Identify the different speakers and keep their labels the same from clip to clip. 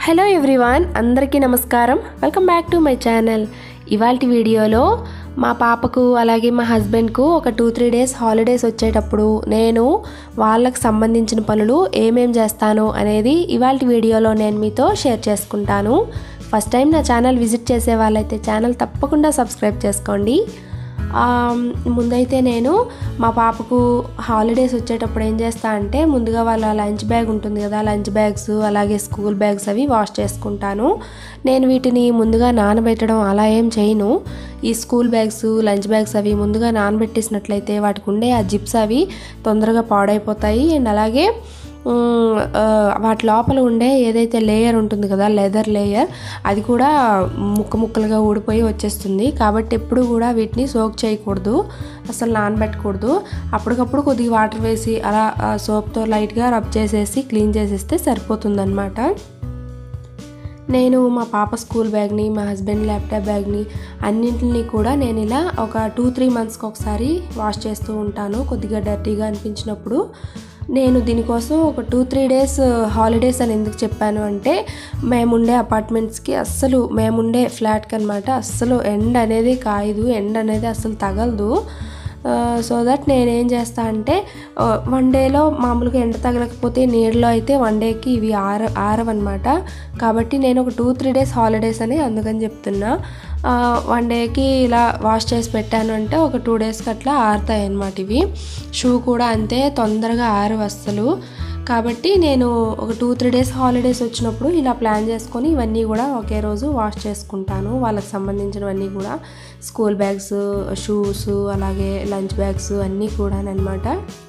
Speaker 1: Hello everyone, అందరికీ నమస్కారం. Welcome back to my channel. ఇవాల్టి వీడియోలో మా పాపకు అలాగే మా హస్బెండ్కు ఒక 2-3 డేస్ హాలిడేస్ వచ్చేటప్పుడు నేను వాళ్ళకి సంబంధించిన పనులు ఏమేం చేస్తాను అనేది ఇవాల్టి వీడియోలో నేను మీతో షేర్ చేసుకుంటాను. ఫస్ట్ టైం నా ఛానల్ విజిట్ చేసే వాళ్ళైతే ఛానల్ తప్పకుండా సబ్స్క్రైబ్ చేసుకోండి. ముందైతే నేను మా పాపకు హాలిడేస్ వచ్చేటప్పుడు ఏం చేస్తా అంటే ముందుగా వాళ్ళ లంచ్ బ్యాగ్ ఉంటుంది కదా, లంచ్ బ్యాగ్స్ అలాగే స్కూల్ బ్యాగ్స్ అవి వాష్ చేసుకుంటాను. నేను వీటిని ముందుగా నానబెట్టడం అలా ఏం చేయను. ఈ స్కూల్ బ్యాగ్స్ లంచ్ బ్యాగ్స్ అవి ముందుగా నానబెట్టేసినట్లయితే వాటికి ఉండే ఆ జిప్స్ అవి తొందరగా పాడైపోతాయి. అండ్ అలాగే వాటి లోపల ఉండే ఏదైతే లేయర్ ఉంటుంది కదా, లెదర్ లేయర్, అది కూడా ముక్కలుగా ఊడిపోయి వచ్చేస్తుంది. కాబట్టి ఎప్పుడు కూడా వీటిని సోక్ చేయకూడదు, అసలు నానబెట్టకూడదు. అప్పటికప్పుడు కొద్దిగా వాటర్ వేసి అలా సోప్తో లైట్గా రబ్ చేసేసి క్లీన్ చేసేస్తే సరిపోతుందన్నమాట. నేను మా పాప స్కూల్ బ్యాగ్ని, మా హస్బెండ్ ల్యాప్టాప్ బ్యాగ్ని అన్నింటినీ కూడా నేను ఇలా ఒక 2-3 మంత్స్కి ఒకసారి వాష్ చేస్తూ ఉంటాను. కొద్దిగా డర్టీగా అనిపించినప్పుడు నేను దీనికోసం ఒక 2-3 డేస్ హాలిడేస్ అని ఎందుకు చెప్పాను అంటే, మేముండే అపార్ట్మెంట్స్కి మేముండే ఫ్లాట్కి అనమాట అస్సలు ఎండ అనేది కాయదు, ఎండ అనేది అస్సలు తగలదు. సో దట్ నేనేం చేస్తా అంటే వన్ డేలో మామూలుగా ఎండ తగలకపోతే నీళ్ళలో అయితే వన్ డేకి ఇవి ఆరవన్నమాట. కాబట్టి నేను ఒక 2-3 డేస్ హాలిడేస్ అని అందుకని చెప్తున్నా. వన్ డేకి ఇలా వాష్ చేసి పెట్టాను అంటే ఒక 2 డేస్కి అట్లా ఆరుతాయి అన్నమాట. ఇవి షూ కూడా అంతే, తొందరగా ఆరవు అస్సలు. కాబట్టి నేను ఒక 2-3 డేస్ హాలిడేస్ వచ్చినప్పుడు ఇలా ప్లాన్ చేసుకొని ఇవన్నీ కూడా ఒకే రోజు వాష్ చేసుకుంటాను. వాళ్ళకి సంబంధించినవన్నీ కూడా స్కూల్ బ్యాగ్స్, షూస్ అలాగే లంచ్ బ్యాగ్స్ అన్నీ కూడా అన్నమాట.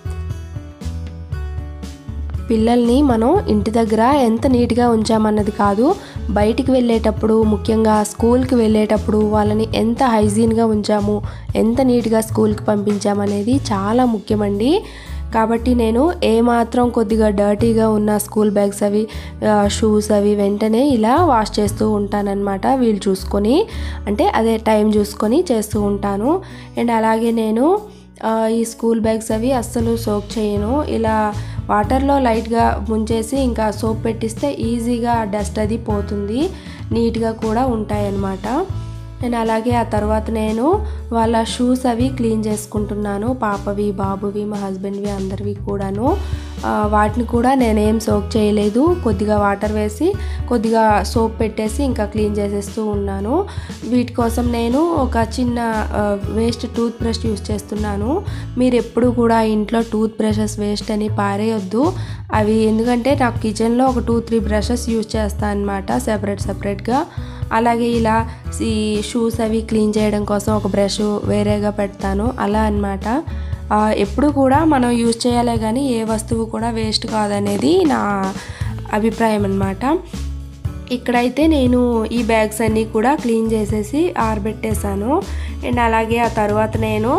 Speaker 1: పిల్లల్ని మనం ఇంటి దగ్గర ఎంత నీట్గా ఉంచామన్నది కాదు, బయటికి వెళ్ళేటప్పుడు ముఖ్యంగా స్కూల్కి వెళ్ళేటప్పుడు వాళ్ళని ఎంత హైజీన్గా ఉంచాము, ఎంత నీట్గా స్కూల్కి పంపించామనేది చాలా ముఖ్యమండి. కాబట్టి నేను ఏమాత్రం కొద్దిగా డర్టీగా ఉన్న స్కూల్ బ్యాగ్స్ అవి, షూస్ అవి వెంటనే ఇలా వాష్ చేస్తూ ఉంటానన్నమాట. వీళ్ళు చూసుకొని అంటే అదే టైం చూసుకొని చేస్తూ ఉంటాను. అండ్ అలాగే నేను ఈ స్కూల్ బ్యాగ్స్ అవి అస్సలు సోక్ చేయను. ఇలా వాటర్లో లైట్గా ముంచేసి ఇంకా సోప్ పెట్టిస్తే ఈజీగా డస్ట్ అది పోతుంది, నీట్గా కూడా ఉంటాయన్నమాట. అండ్ అలాగే ఆ తర్వాత నేను వాళ్ళ షూస్ అవి క్లీన్ చేసుకుంటున్నాను. పాపవి, బాబువి, మా హస్బెండ్వి అందరివి కూడాను. వాటిని కూడా నేనేం సోక్ చేయలేదు, కొద్దిగా వాటర్ వేసి కొద్దిగా సోప్ పెట్టేసి ఇంకా క్లీన్ చేసేస్తూ ఉన్నాను. వీటి కోసం నేను ఒక చిన్న వేస్ట్ టూత్ బ్రష్ యూస్ చేస్తున్నాను. మీరు ఎప్పుడు కూడా ఇంట్లో టూత్ బ్రషెస్ వేస్ట్ అని పారేయొద్దు. అవి ఎందుకంటే నాకు కిచెన్లో ఒక 2-3 బ్రషెస్ యూస్ చేస్తాను అనమాట, సెపరేట్గా. అలాగే ఇలా ఈ షూస్ అవి క్లీన్ చేయడం కోసం ఒక బ్రష్ వేరేగా పెడతాను, అలా అన్నమాట. ఎప్పుడు కూడా మనం యూజ్ చేయాలే కానీ ఏ వస్తువు కూడా వేస్ట్ కాదనేది నా అభిప్రాయం అన్నమాట. ఇక్కడైతే నేను ఈ బ్యాగ్స్ అన్నీ కూడా క్లీన్ చేసేసి ఆరబెట్టేశాను. అండ్ అలాగే ఆ తర్వాత నేను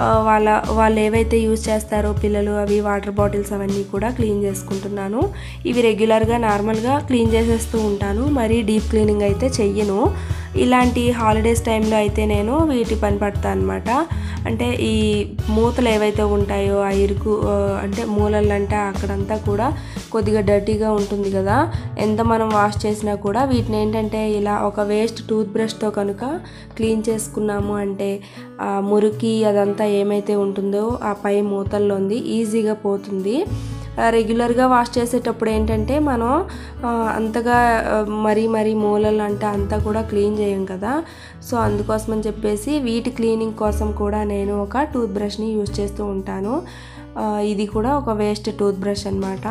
Speaker 1: వాళ్ళు ఏవైతే యూజ్ చేస్తారో పిల్లలు అవి వాటర్ బాటిల్స్ అవన్నీ కూడా క్లీన్ చేసుకుంటున్నాను. ఇవి రెగ్యులర్గా నార్మల్గా క్లీన్ చేసేస్తూ ఉంటాను, మరీ డీప్ క్లీనింగ్ అయితే చెయ్యను. ఇలాంటి హాలిడేస్ టైంలో అయితే నేను వీటి పని పడతాను అనమాట. అంటే ఈ మూతలు ఏవైతే ఉంటాయో ఆ ఇరుకు అంటే మూలలంటే అక్కడంతా కూడా కొద్దిగా డర్టీగా ఉంటుంది కదా, ఎంత మనం వాష్ చేసినా కూడా వీటిని ఏంటంటే ఇలా ఒక వేస్ట్ టూత్ బ్రష్తో కనుక క్లీన్ చేసుకున్నాము అంటే మురికి అదంతా ఏమైతే ఉంటుందో ఆ పై మూతల్లోంది ఈజీగా పోతుంది. రెగ్యులర్గా వాష్ చేసేటప్పుడు ఏంటంటే మనం అంతగా మరీ మూలలు అంటే అంతా కూడా క్లీన్ చేయం కదా. సో అందుకోసమని చెప్పేసి వీటి క్లీనింగ్ కోసం కూడా నేను ఒక టూత్ బ్రష్ని యూజ్ చేస్తూ ఉంటాను. ఇది కూడా ఒక వేస్ట్ టూత్ బ్రష్ అన్నమాట.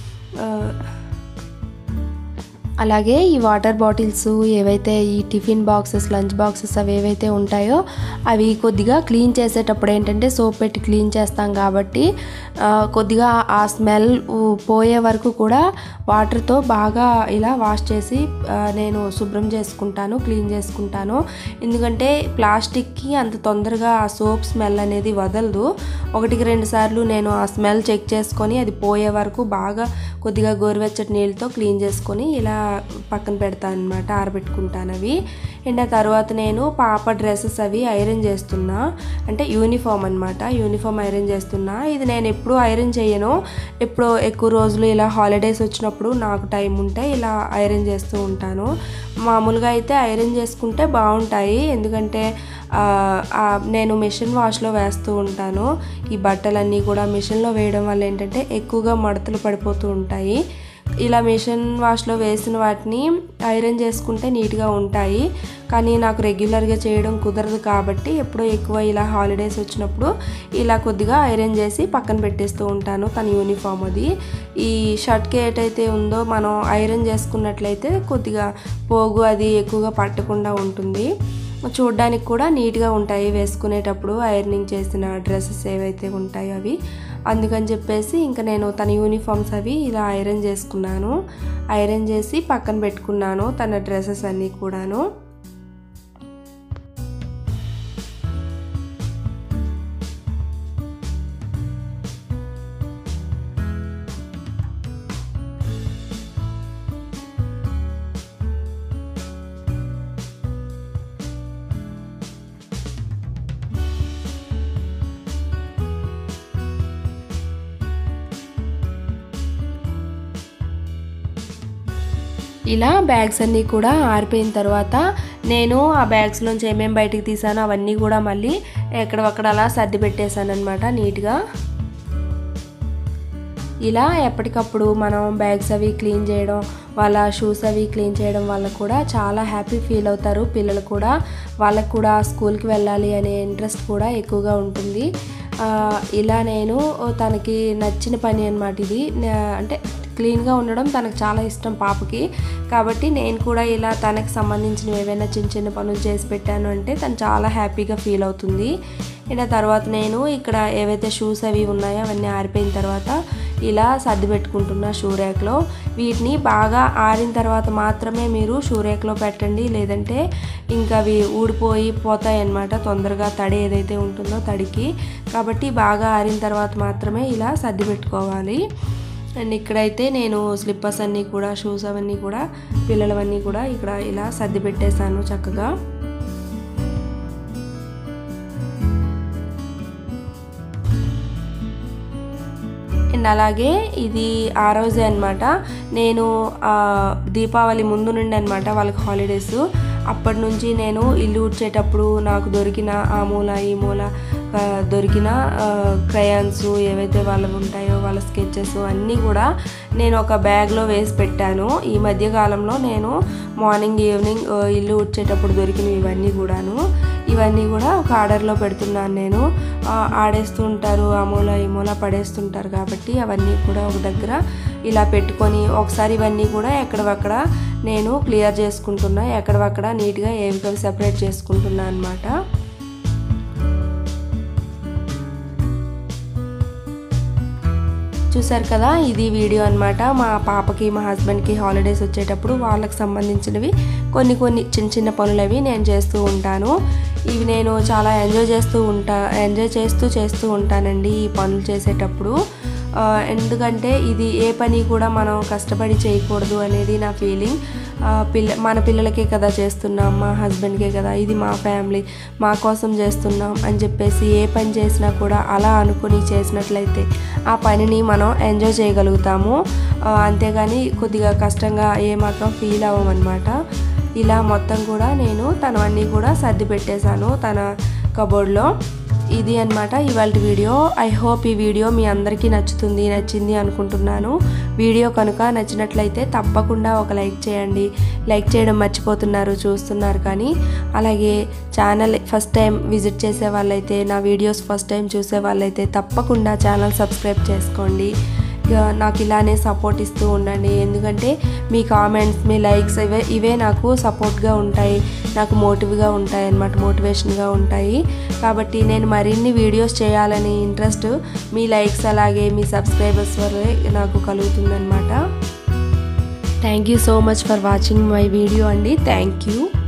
Speaker 1: అలాగే ఈ వాటర్ బాటిల్స్ ఏవైతే ఈ టిఫిన్ బాక్సెస్, లంచ్ బాక్సెస్ అవి ఏవైతే ఉంటాయో అవి కొద్దిగా క్లీన్ చేసేటప్పుడు ఏంటంటే సోప్ పెట్టి క్లీన్ చేస్తాం కాబట్టి కొద్దిగా ఆ స్మెల్ పోయే వరకు కూడా వాటర్తో బాగా ఇలా వాష్ చేసి నేను శుభ్రం చేసుకుంటాను, క్లీన్ చేసుకుంటాను. ఎందుకంటే ప్లాస్టిక్కి అంత తొందరగా ఆ సోప్ స్మెల్ అనేది వదలదు. 1-2 సార్లు నేను ఆ స్మెల్ చెక్ చేసుకొని అది పోయే వరకు బాగా కొద్దిగా గోరువెచ్చటి నీళ్ళతో క్లీన్ చేసుకొని ఇలా పక్కన పెడతాను అనమాట, ఆరబెట్టుకుంటాను అవి. అండ్ ఆ తర్వాత నేను పాప డ్రెస్సెస్ అవి ఐరన్ చేస్తున్నా, అంటే యూనిఫామ్ అనమాట, యూనిఫామ్ ఐరన్ చేస్తున్నా. ఇది నేను ఎప్పుడూ ఐరన్ చేయను, ఎప్పుడో ఎక్కువ రోజులు ఇలా హాలిడేస్ వచ్చినప్పుడు నాకు టైం ఉంటే ఇలా ఐరన్ చేస్తూ ఉంటాను. మామూలుగా అయితే ఐరన్ చేసుకుంటే బాగుంటాయి, ఎందుకంటే నేను మిషన్ వాష్లో వేస్తూ ఉంటాను. ఈ బట్టలన్నీ కూడా మిషన్లో వేయడం వల్ల ఏంటంటే ఎక్కువగా మడతలు పడిపోతూ ఉంటాయి. ఇలా మిషన్ వాష్లో వేసిన వాటిని ఐరన్ చేసుకుంటే నీట్గా ఉంటాయి, కానీ నాకు రెగ్యులర్గా చేయడం కుదరదు కాబట్టి ఎప్పుడో ఎక్కువ ఇలా హాలిడేస్ వచ్చినప్పుడు ఇలా కొద్దిగా ఐరన్ చేసి పక్కన పెట్టేస్తూ ఉంటాను తన యూనిఫామ్ అది. ఈ షర్ట్కి ఏటైతే ఉందో మనం ఐరన్ చేసుకున్నట్లయితే కొద్దిగా పోగు అది ఎక్కువగా పట్టకుండా ఉంటుంది, చూడ్డానికి కూడా నీట్గా ఉంటాయి వేసుకునేటప్పుడు ఐరనింగ్ చేసిన డ్రెస్సెస్ ఏవైతే ఉంటాయో అవి. అందుకని చెప్పేసి ఇంకా నేను తన యూనిఫామ్స్ అవి ఇలా ఐరన్ చేసుకున్నాను, ఐరన్ చేసి పక్కన పెట్టుకున్నాను తన డ్రెస్సెస్ అన్నీ కూడాను. ఇలా బ్యాగ్స్ అన్నీ కూడా ఆరిపోయిన తర్వాత నేను ఆ బ్యాగ్స్లోంచి ఏమేమి బయటికి తీసానో అవన్నీ కూడా మళ్ళీ ఎక్కడొక్కడ అలా సర్ది పెట్టేశాను అనమాట నీట్గా. ఇలా ఎప్పటికప్పుడు మనం బ్యాగ్స్ అవి క్లీన్ చేయడం, వాళ్ళ షూస్ అవి క్లీన్ చేయడం వల్ల కూడా చాలా హ్యాపీ ఫీల్ అవుతారు పిల్లలు కూడా. వాళ్ళకు కూడా స్కూల్కి వెళ్ళాలి అనే ఇంట్రెస్ట్ కూడా ఎక్కువగా ఉంటుంది. ఇలా నేను తనకి నచ్చిన పని అన్నమాట ఇది, అంటే క్లీన్గా ఉండడం తనకు చాలా ఇష్టం పాపకి, కాబట్టి నేను కూడా ఇలా తనకు సంబంధించిన ఏవైనా చిన్న చిన్న పనులు చేసి పెట్టాను అంటే తను చాలా హ్యాపీగా ఫీల్ అవుతుంది. ఇలా తర్వాత నేను ఇక్కడ ఏవైతే షూస్ అవి ఉన్నాయో అవన్నీ ఆరిపోయిన తర్వాత ఇలా సర్ది పెట్టుకుంటున్నా షూ ర్యాక్లో. వీటిని బాగా ఆరిన తర్వాత మాత్రమే మీరు షూ ర్యాక్లో పెట్టండి, లేదంటే ఇంకా అవి ఊడిపోయి పోతాయి అన్నమాట తొందరగా, తడి ఏదైతే ఉంటుందో తడికి. కాబట్టి బాగా ఆరిన తర్వాత మాత్రమే ఇలా సర్ది పెట్టుకోవాలి. అండ్ ఇక్కడైతే నేను స్లిప్పర్స్ అన్నీ కూడా, షూస్ అవన్నీ కూడా, పిల్లలవన్నీ కూడా ఇక్కడ ఇలా సర్ది పెట్టేశాను చక్కగా. అండ్ అలాగే ఇది ఆ రోజే అనమాట, నేను దీపావళి ముందు నుండి అనమాట వాళ్ళకి హాలిడేస్. అప్పటి నుంచి నేను ఇల్లు ఊడ్చేటప్పుడు నాకు దొరికిన ఆ మూల ఈ మూల దొరికిన క్రయాన్స్ ఏవైతే వాళ్ళవి ఉంటాయో వాళ్ళ స్కెచెస్ అన్నీ కూడా నేను ఒక బ్యాగ్లో వేసి పెట్టాను. ఈ మధ్యకాలంలో నేను మార్నింగ్ ఈవినింగ్ ఇల్లు ఊడ్చేటప్పుడు దొరికినవి ఇవన్నీ కూడా ఒక ఆర్డర్లో పెడుతున్నాను నేను. ఆడేస్తూ ఉంటారు, ఆ మూల ఈ మూల పడేస్తుంటారు కాబట్టి అవన్నీ కూడా ఒక దగ్గర ఇలా పెట్టుకొని ఒకసారి ఇవన్నీ కూడా ఎక్కడవక్కడ నేను క్లియర్ చేసుకుంటున్నా, ఎక్కడవక్కడ నీట్గా ఏవి సెపరేట్ చేసుకుంటున్నా అన్నమాట. చూసారు కదా, ఇది వీడియో అనమాట. మా పాపకి మా హస్బెండ్కి హాలిడేస్ వచ్చేటప్పుడు వాళ్ళకి సంబంధించినవి కొన్ని చిన్న చిన్న పనులు అవి నేను చేస్తూ ఉంటాను. ఇవి నేను చాలా ఎంజాయ్ చేస్తూ ఉంటానండి ఈ పనులు చేసేటప్పుడు. ఎందుకంటే ఇది ఏ పని కూడా మనం కష్టపడి చేయకూడదు అనేది నా ఫీలింగ్. మన పిల్లలకే కదా చేస్తున్నాం, మా హస్బెండ్కే కదా, ఇది మా ఫ్యామిలీ, మా కోసం చేస్తున్నాం అని చెప్పేసి ఏ పని చేసినా కూడా అలా అనుకుని చేసినట్లయితే ఆ పనిని మనం ఎంజాయ్ చేయగలుగుతాము. అంతేగాని కొద్దిగా కష్టంగా ఏమాత్రం ఫీల్ అవ్వమన్నమాట. ఇలా మొత్తం కూడా నేను తనవన్నీ కూడా సర్ది పెట్టేశాను తన కబోర్డ్లో. ఇది అన్నమాట ఇవాళ వీడియో. ఐ హోప్ ఈ వీడియో మీ అందరికీ నచ్చింది అనుకుంటున్నాను. వీడియో కనుక నచ్చినట్లయితే తప్పకుండా ఒక లైక్ చేయండి. లైక్ చేయడం మర్చిపోతున్నారు, చూస్తున్నారు కానీ. అలాగే ఛానల్ ఫస్ట్ టైం విజిట్ చేసే వాళ్ళైతే, నా వీడియోస్ ఫస్ట్ టైం చూసే వాళ్ళైతే తప్పకుండా ఛానల్ సబ్స్క్రైబ్ చేసుకోండి. నాకు ఇలానే సపోర్ట్ ఇస్తూ ఉండండి, ఎందుకంటే మీ కామెంట్స్, మీ లైక్స్ ఇవే నాకు సపోర్ట్గా ఉంటాయి, నాకు మోటివేషన్గా ఉంటాయి. కాబట్టి నేను మరిన్ని వీడియోస్ చేయాలని ఇంట్రెస్ట్ మీ లైక్స్ అలాగే మీ సబ్స్క్రైబర్స్ వల్లే నాకు కలుగుతుందన్నమాట. Thank you so much for watching my video అండి. Thank you.